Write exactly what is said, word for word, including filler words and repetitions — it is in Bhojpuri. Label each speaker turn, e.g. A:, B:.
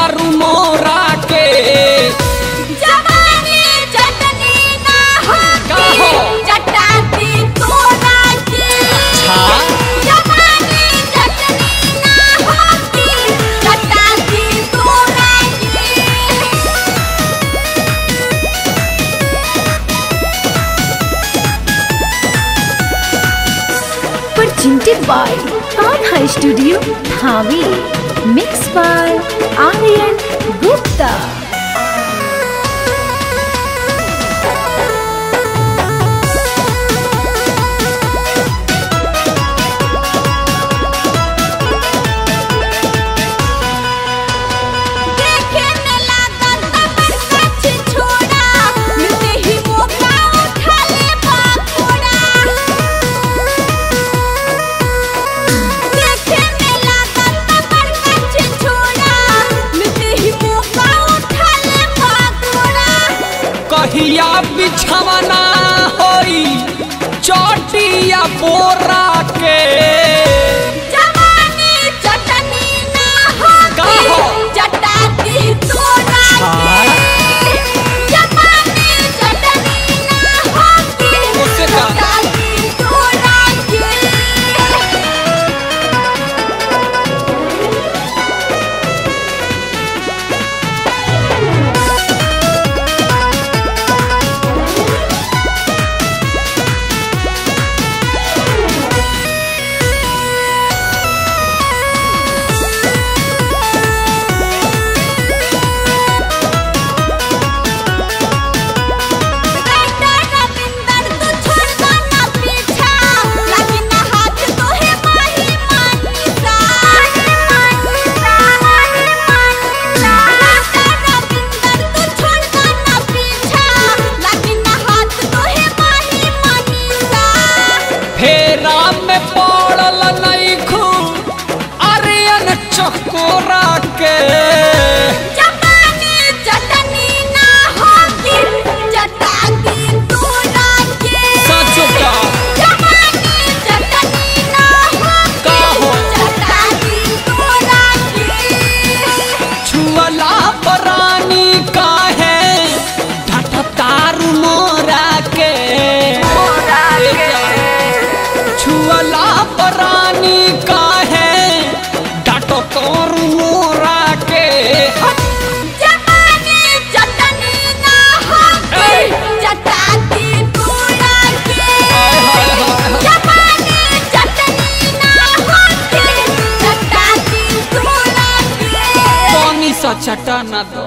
A: तारू मोरा के
B: जवानी चटनी ना होती चटाती तोरा के जवानी चटनी ना होती चटाती तोरा के।
C: Presented by Kanha Studio, Dhawi. Mixed by Aryan Gupta.
A: कहिया बिछवना होई चोटिया बोरा के
B: जवानी चटनी ना होती चटाती तोरा के जवानी चटनी ना होती चटाती तोरा के।
A: फेरा में पड़ल नइखू आर्यन चकोरा के
B: जवानी चटनी ना होती चटाती तोरा के
A: सचो का
B: जवानी चटनी ना होती चटाती तोरा के।
A: छुअला परानी काहे ढट तारू मोरा के छुअला परानी काहे डाटो तोरू मोरा के
B: जवानी चटनी ना होती चटाती तोरा के जवानी चटनी ना होती चटाती तोरा के।
A: पानी सा चटा न दो।